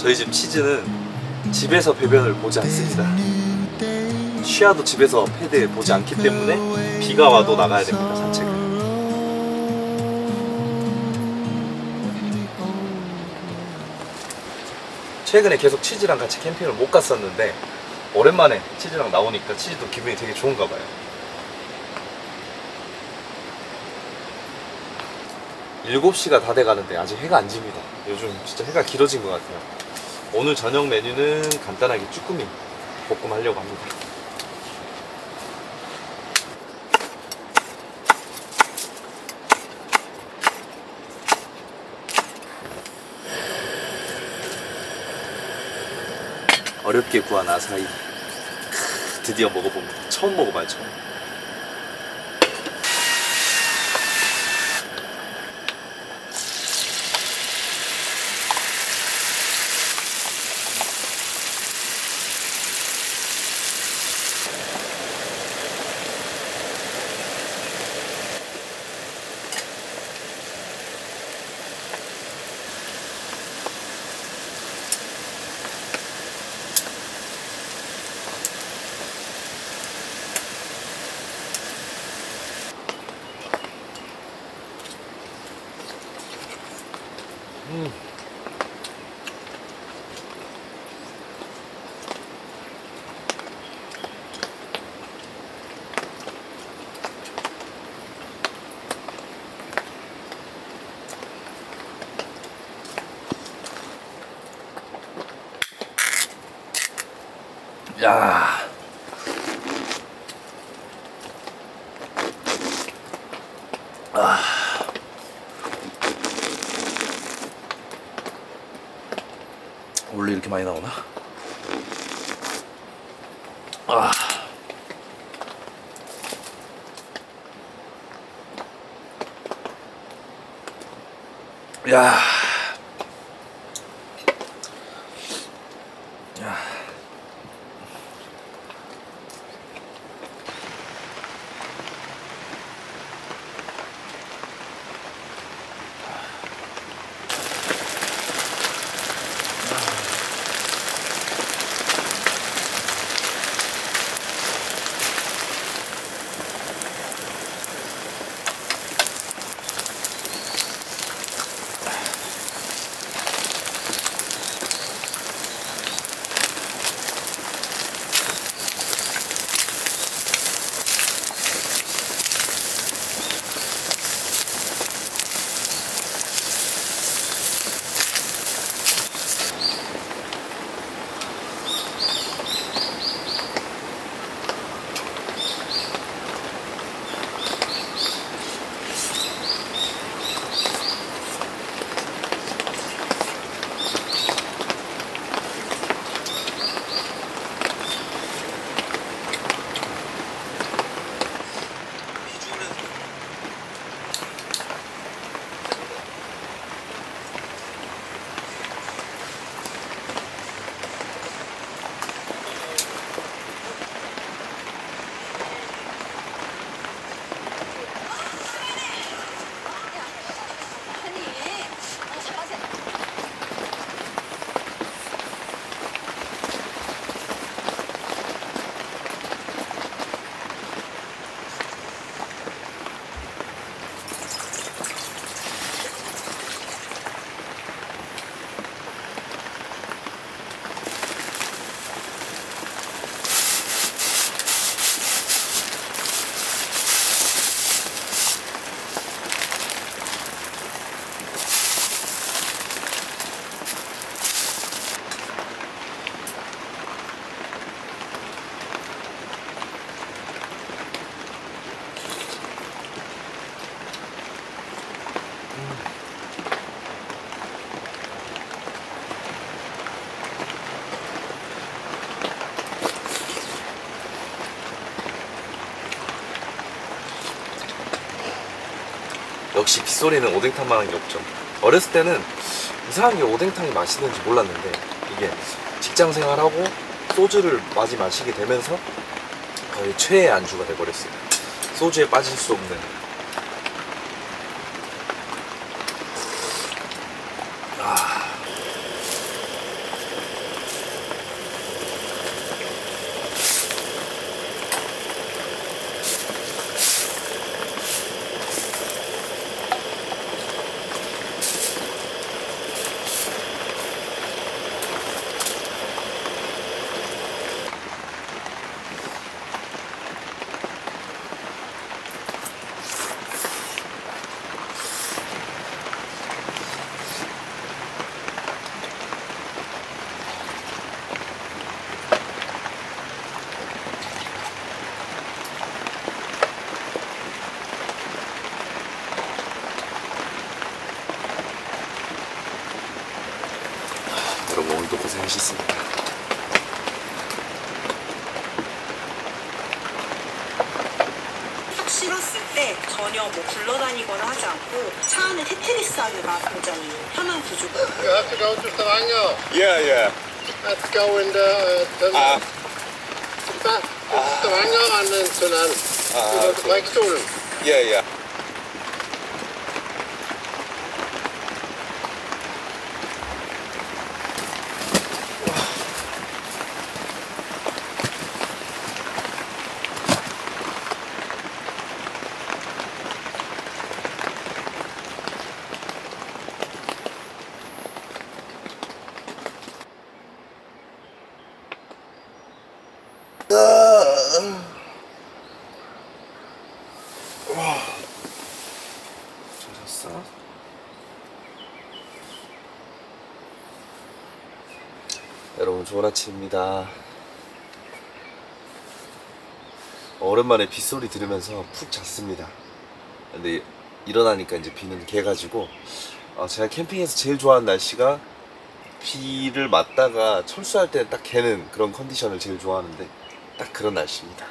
저희 집 치즈는 집에서 배변을 보지 않습니다. 쉬어도 집에서 패드 보지 않기 때문에 비가 와도 나가야 됩니다, 산책을. 최근에 계속 치즈랑 같이 캠핑을 못 갔었는데 오랜만에 치즈랑 나오니까 치즈도 기분이 되게 좋은가 봐요. 7시가 다 돼가는데 아직 해가 안 집니다. 요즘 진짜 해가 길어진 것 같아요. 오늘 저녁 메뉴는 간단하게 쭈꾸미 볶음 하려고 합니다. 어렵게 구한 아사히 드디어 먹어봅니다. 처음 먹어봐요, 처음. 야. 원래 이렇게 많이 나오나? 야. 역시 빗소리는 오뎅탕만한 게 없죠. 어렸을 때는 이상하게 오뎅탕이 맛있는지 몰랐는데 이게 직장 생활하고 소주를 많이 마시게 되면서 거의 최애 안주가 돼버렸어요. 소주에 빠질 수 없는. 여러분 오늘도 고생하셨습니다. 딱 실었을 때 전혀 뭐 굴러다니거나 하지 않고 차 안에 테트리스 하기가 굉장히 편한 구조고. You have to go to Stavanger. Yeah. Let's go in the tunnel. Stavanger and then tunnel. You go to Preikestolen. Yeah. 잘 잤어? 여러분 좋은 아침입니다. 오랜만에 빗소리 들으면서 푹 잤습니다. 근데 일어나니까 이제 비는 개가지고 제가 캠핑에서 제일 좋아하는 날씨가 비를 맞다가 철수할 때 딱 개는 그런 컨디션을 제일 좋아하는데 딱 그런 날씨입니다.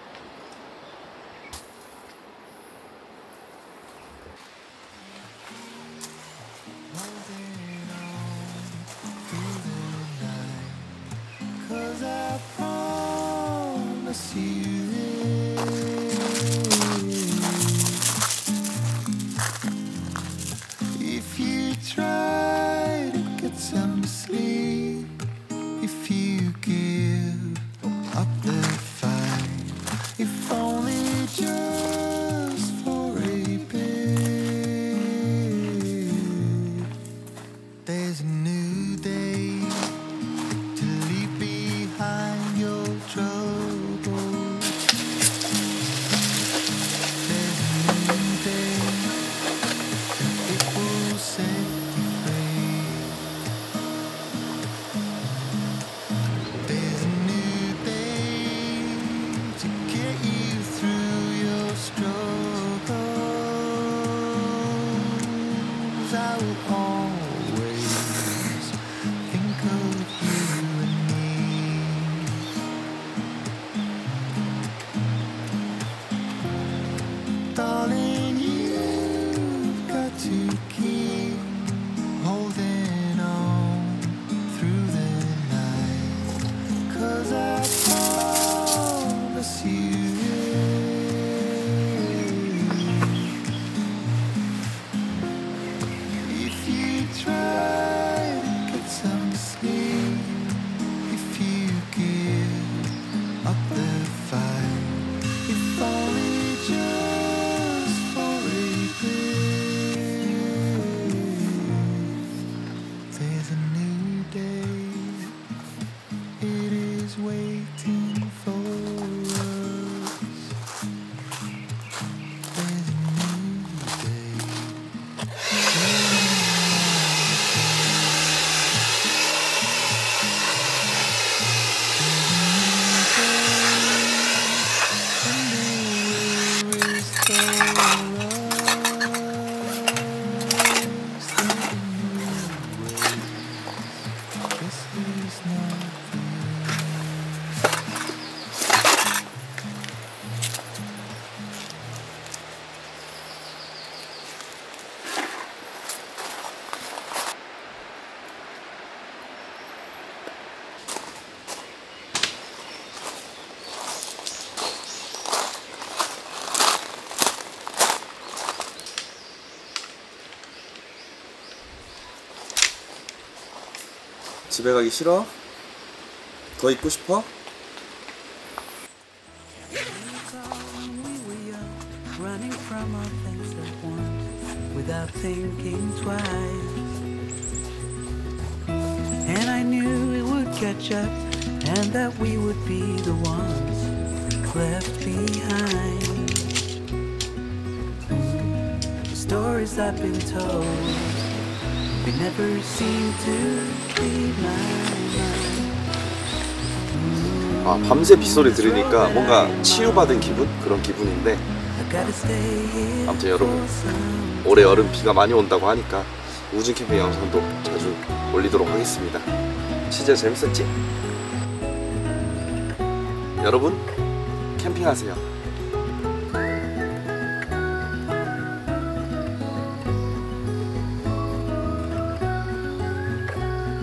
집에 가기 싫어? 더 있고 싶어? Running from our things at once without thinking twice. And I knew it would catch up and that we would be the ones left behind. The stories I've been told, they never seem to leave my mind. 밤새 빗소리 들으니까 뭔가 치유받은 기분? 그런 기분인데 아무튼 여러분 올해 여름 비가 많이 온다고 하니까 우중 캠핑 영상도 자주 올리도록 하겠습니다. 진짜 재밌었지? 여러분 캠핑하세요.